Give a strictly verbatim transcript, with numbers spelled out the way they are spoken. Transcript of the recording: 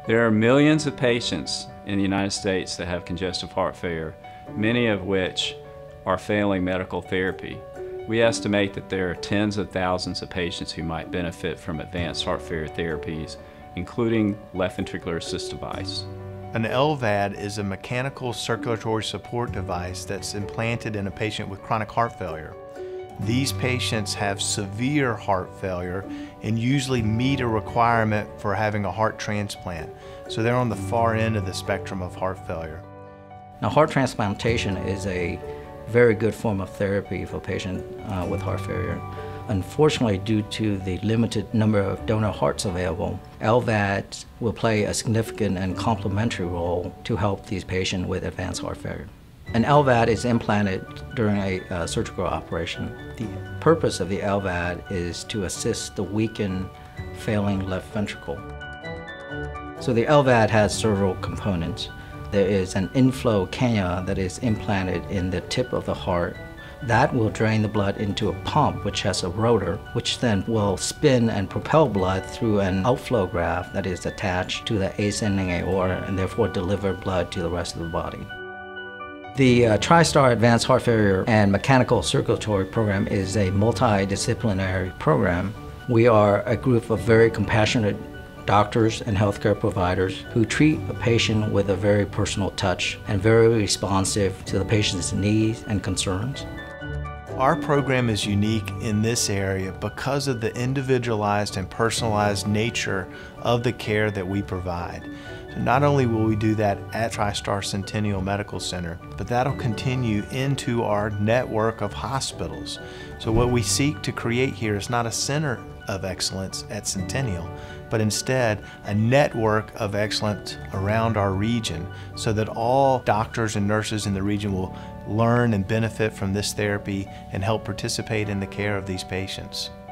There are millions of patients in the United States that have congestive heart failure, many of which are failing medical therapy. We estimate that there are tens of thousands of patients who might benefit from advanced heart failure therapies, including Left Ventricular Assist Device. An L V A D is a mechanical circulatory support device that's implanted in a patient with chronic heart failure. These patients have severe heart failure and usually meet a requirement for having a heart transplant. So they're on the far end of the spectrum of heart failure. Now, heart transplantation is a very good form of therapy for patients uh, with heart failure. Unfortunately, due to the limited number of donor hearts available, L V A Ds will play a significant and complementary role to help these patients with advanced heart failure. An L V A D is implanted during a uh, surgical operation. The purpose of the L V A D is to assist the weakened, failing left ventricle. So the L V A D has several components. There is an inflow cannula that is implanted in the tip of the heart. That will drain the blood into a pump which has a rotor, which then will spin and propel blood through an outflow graft that is attached to the ascending aorta and therefore deliver blood to the rest of the body. The uh, TriStar Advanced Heart Failure and Mechanical Circulatory Program is a multidisciplinary program. We are a group of very compassionate doctors and healthcare providers who treat a patient with a very personal touch and very responsive to the patient's needs and concerns. Our program is unique in this area because of the individualized and personalized nature of the care that we provide. So not only will we do that at TriStar Centennial Medical Center, but that'll continue into our network of hospitals. So what we seek to create here is not a center of excellence at Centennial, but instead a network of excellence around our region so that all doctors and nurses in the region will learn and benefit from this therapy and help participate in the care of these patients.